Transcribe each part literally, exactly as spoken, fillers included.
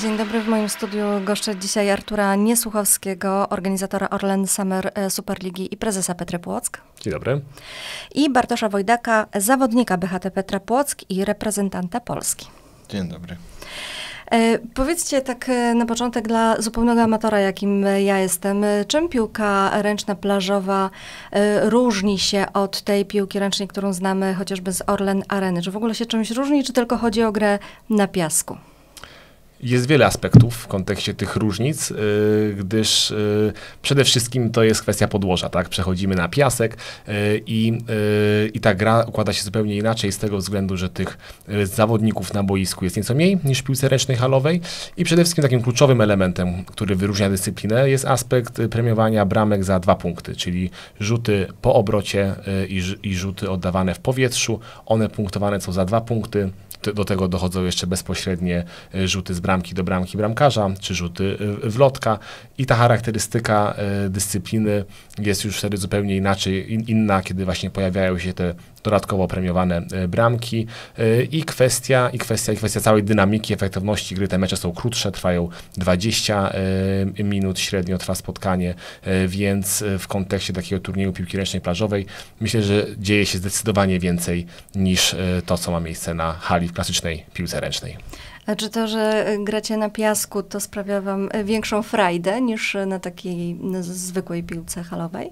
Dzień dobry, w moim studiu goszczę dzisiaj Artura Niesłuchowskiego, organizatora Orlen Summer Superligi i prezesa Petry Płock. Dzień dobry. I Bartosza Wojdaka, zawodnika B H T Petra Płock i reprezentanta Polski. Dzień dobry. E, powiedzcie tak na początek dla zupełnego amatora, jakim ja jestem, czym piłka ręczna plażowa e, różni się od tej piłki ręcznej, którą znamy chociażby z Orlen Areny? Czy w ogóle się czymś różni, czy tylko chodzi o grę na piasku? Jest wiele aspektów w kontekście tych różnic, yy, gdyż yy, przede wszystkim to jest kwestia podłoża, tak? Przechodzimy na piasek yy, i, yy, i ta gra układa się zupełnie inaczej z tego względu, że tych yy, zawodników na boisku jest nieco mniej niż w piłce ręcznej halowej i przede wszystkim takim kluczowym elementem, który wyróżnia dyscyplinę, jest aspekt premiowania bramek za dwa punkty, czyli rzuty po obrocie yy, i, i rzuty oddawane w powietrzu. One punktowane są za dwa punkty. Do tego dochodzą jeszcze bezpośrednie rzuty z bramki do bramki bramkarza, czy rzuty wlotka i ta charakterystyka dyscypliny jest już wtedy zupełnie inaczej, inna, kiedy właśnie pojawiają się te dodatkowo premiowane bramki i kwestia, i kwestia, i kwestia całej dynamiki, efektywności gry. Te mecze są krótsze, trwają dwadzieścia minut, średnio trwa spotkanie, więc w kontekście takiego turnieju piłki ręcznej plażowej myślę, że dzieje się zdecydowanie więcej niż to, co ma miejsce na hali w klasycznej piłce ręcznej. A czy to, że gracie na piasku, to sprawia wam większą frajdę niż na takiej zwykłej piłce halowej?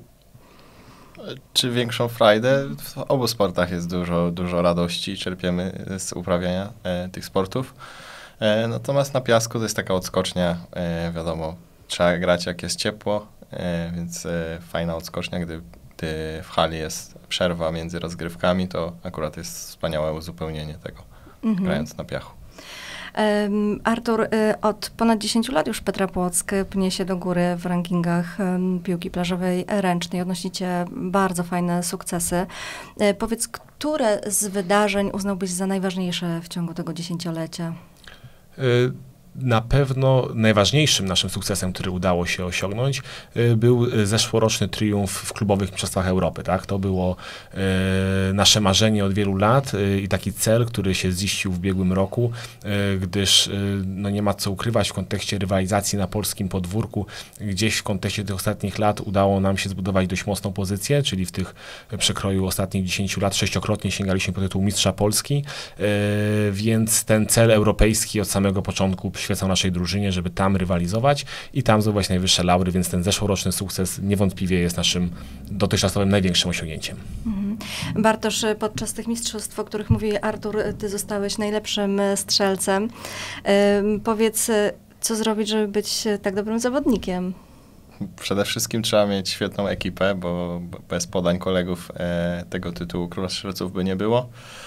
Czy większą frajdę? W obu sportach jest dużo, dużo radości, czerpiemy z uprawiania e, tych sportów. E, natomiast na piasku to jest taka odskocznia, e, wiadomo, trzeba grać jak jest ciepło, e, więc e, fajna odskocznia, gdy, gdy w hali jest przerwa między rozgrywkami, to akurat jest wspaniałe uzupełnienie tego, mhm. grając na piachu. Um, Artur, y, od ponad dziesięciu lat już Petra Płock pnie się do góry w rankingach um, piłki plażowej ręcznej. Odnosicie bardzo fajne sukcesy. Y, powiedz, które z wydarzeń uznałbyś za najważniejsze w ciągu tego dziesięciolecia? Y Na pewno najważniejszym naszym sukcesem, który udało się osiągnąć, był zeszłoroczny triumf w klubowych mistrzostwach Europy. Tak? To było e, nasze marzenie od wielu lat e, i taki cel, który się ziścił w ubiegłym roku, e, gdyż e, no nie ma co ukrywać w kontekście rywalizacji na polskim podwórku. Gdzieś w kontekście tych ostatnich lat udało nam się zbudować dość mocną pozycję, czyli w tych przekroju ostatnich dziesięciu lat sześciokrotnie sięgaliśmy po tytuł mistrza Polski, e, więc ten cel europejski od samego początku przyświecał naszej drużynie, żeby tam rywalizować i tam zdobywać najwyższe laury, więc ten zeszłoroczny sukces niewątpliwie jest naszym dotychczasowym największym osiągnięciem. Mhm. Bartosz, podczas tych mistrzostw, o których mówi Artur, ty zostałeś najlepszym strzelcem. Ym, powiedz, co zrobić, żeby być tak dobrym zawodnikiem? Przede wszystkim trzeba mieć świetną ekipę, bo bez podań kolegów e, tego tytułu Króla Strzelców by nie było.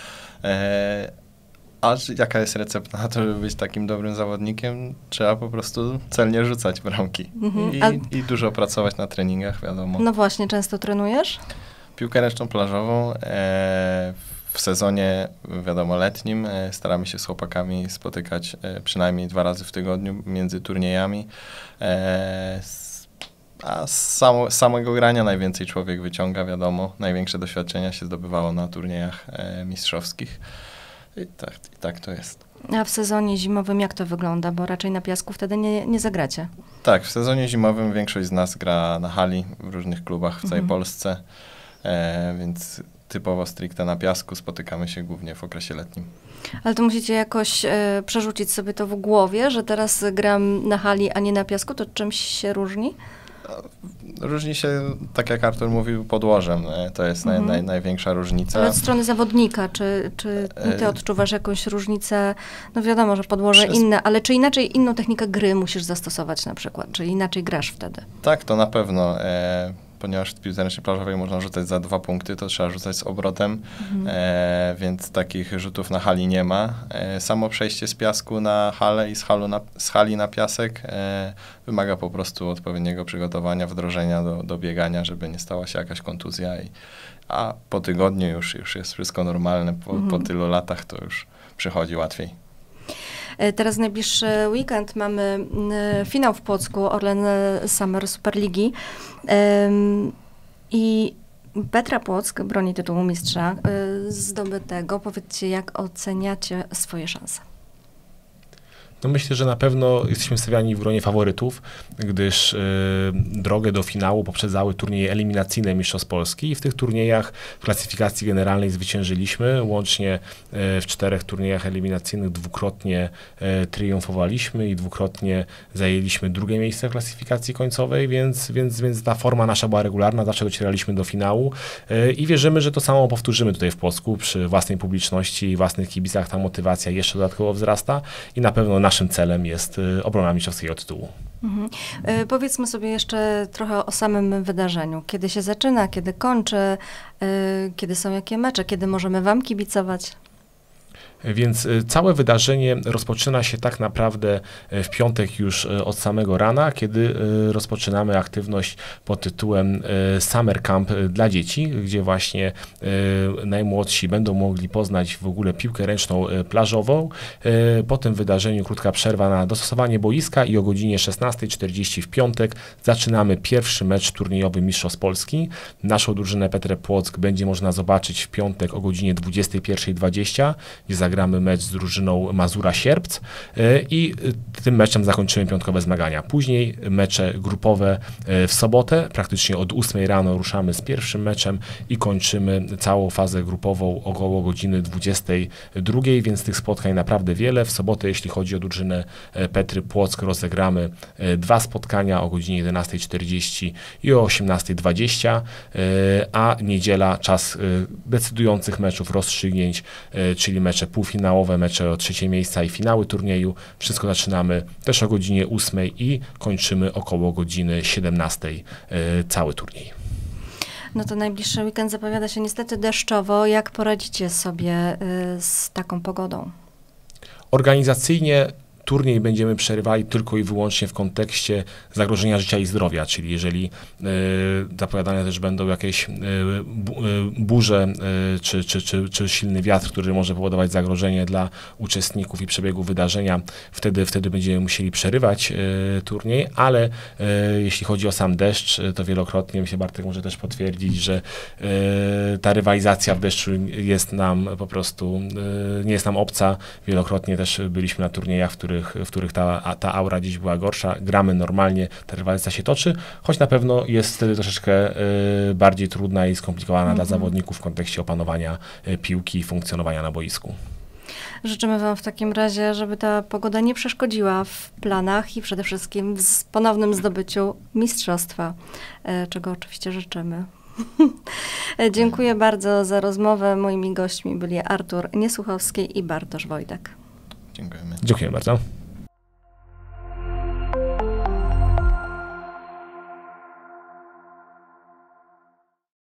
E, A jaka jest recepta na to, żeby być takim dobrym zawodnikiem? Trzeba po prostu celnie rzucać bramki mhm. I, A... i dużo pracować na treningach, wiadomo. No właśnie, często trenujesz? Piłkę ręczną plażową e, w sezonie, wiadomo, letnim e, staramy się z chłopakami spotykać e, przynajmniej dwa razy w tygodniu między turniejami. E, a z samo, samego grania najwięcej człowiek wyciąga, wiadomo. Największe doświadczenia się zdobywało na turniejach e, mistrzowskich. I tak, I tak to jest. A w sezonie zimowym jak to wygląda? Bo raczej na piasku wtedy nie, nie zagracie. Tak, w sezonie zimowym większość z nas gra na hali w różnych klubach w całej mhm. Polsce, e, więc typowo stricte na piasku, spotykamy się głównie w okresie letnim. Ale to musicie jakoś e, przerzucić sobie to w głowie, że teraz gram na hali, a nie na piasku, to czymś się różni? Różni się, tak jak Artur mówił, podłożem. To jest mhm. naj, naj, największa różnica. Ale od strony zawodnika, czy, czy ty odczuwasz jakąś różnicę? No wiadomo, że podłoże Przez... inne, ale czy inaczej inną technikę gry musisz zastosować na przykład? Czy inaczej grasz wtedy? Tak, to na pewno. E, ponieważ w piłce ręcznej plażowej można rzucać za dwa punkty, to trzeba rzucać z obrotem, mhm. e, więc takich rzutów na hali nie ma. E, samo przejście z piasku na halę i z, halu na, z hali na piasek e, wymaga po prostu odpowiedniego przygotowania, wdrożenia do, do biegania, żeby nie stała się jakaś kontuzja. I, a po tygodniu już, już jest wszystko normalne, po, mhm. po tylu latach to już przychodzi łatwiej. Teraz najbliższy weekend mamy finał w Płocku Orlen Summer Superligi i Petra Płock broni tytułu mistrza zdobytego. Powiedzcie, jak oceniacie swoje szanse? No myślę, że na pewno jesteśmy stawiani w gronie faworytów, gdyż y, drogę do finału poprzedzały turnieje eliminacyjne Mistrzostw Polski i w tych turniejach w klasyfikacji generalnej zwyciężyliśmy. Łącznie y, w czterech turniejach eliminacyjnych dwukrotnie y, triumfowaliśmy i dwukrotnie zajęliśmy drugie miejsce w klasyfikacji końcowej, więc, więc, więc ta forma nasza była regularna, zawsze docieraliśmy do finału y, i wierzymy, że to samo powtórzymy tutaj w Płocku przy własnej publiczności i własnych kibicach. Ta motywacja jeszcze dodatkowo wzrasta i na pewno naszym celem jest obrona mistrzowskiego tytułu. Mhm. Y, powiedzmy sobie jeszcze trochę o samym wydarzeniu. Kiedy się zaczyna, kiedy kończy, y, kiedy są jakie mecze, kiedy możemy wam kibicować? Więc całe wydarzenie rozpoczyna się tak naprawdę w piątek już od samego rana, kiedy rozpoczynamy aktywność pod tytułem Summer Camp dla dzieci, gdzie właśnie najmłodsi będą mogli poznać w ogóle piłkę ręczną plażową. Po tym wydarzeniu krótka przerwa na dostosowanie boiska i o godzinie szesnastej czterdzieści w piątek zaczynamy pierwszy mecz turniejowy Mistrzostw Polski. Naszą drużynę Petrę Płock będzie można zobaczyć w piątek o godzinie dwudziestej pierwszej dwadzieścia, gdzie zagramy mecz z drużyną Mazura Sierpc i tym meczem zakończymy piątkowe zmagania. Później mecze grupowe w sobotę, praktycznie od ósmej rano ruszamy z pierwszym meczem i kończymy całą fazę grupową około godziny dwudziestej drugiej, więc tych spotkań naprawdę wiele. W sobotę, jeśli chodzi o drużynę Petry Płock, rozegramy dwa spotkania o godzinie jedenastej czterdzieści i o osiemnastej dwadzieścia, a niedziela czas decydujących meczów, rozstrzygnięć, czyli mecze półfinałowe, mecze o trzecie miejsca i finały turnieju. Wszystko zaczynamy też o godzinie ósmej i kończymy około godziny siedemnastej cały turniej. No to najbliższy weekend zapowiada się niestety deszczowo. Jak poradzicie sobie z taką pogodą? Organizacyjnie turniej będziemy przerywali tylko i wyłącznie w kontekście zagrożenia życia i zdrowia, czyli jeżeli y, zapowiadane też będą jakieś y, bu, y, burze y, czy, czy, czy, czy silny wiatr, który może powodować zagrożenie dla uczestników i przebiegu wydarzenia, wtedy, wtedy będziemy musieli przerywać y, turniej, ale y, jeśli chodzi o sam deszcz, to wielokrotnie, myślę, Bartek może też potwierdzić, że y, ta rywalizacja w deszczu jest nam po prostu, y, nie jest nam obca. Wielokrotnie też byliśmy na turniejach, w których w których ta, ta aura dziś była gorsza. Gramy normalnie, ta rywalizacja się toczy, choć na pewno jest wtedy troszeczkę y, bardziej trudna i skomplikowana mm-hmm. dla zawodników w kontekście opanowania y, piłki i funkcjonowania na boisku. Życzymy wam w takim razie, żeby ta pogoda nie przeszkodziła w planach i przede wszystkim w ponownym zdobyciu mistrzostwa, y, czego oczywiście życzymy. Dziękuję bardzo za rozmowę. Moimi gośćmi byli Artur Niesłuchowski i Bartosz Wojdak. Dziękujemy. Dziękuję bardzo.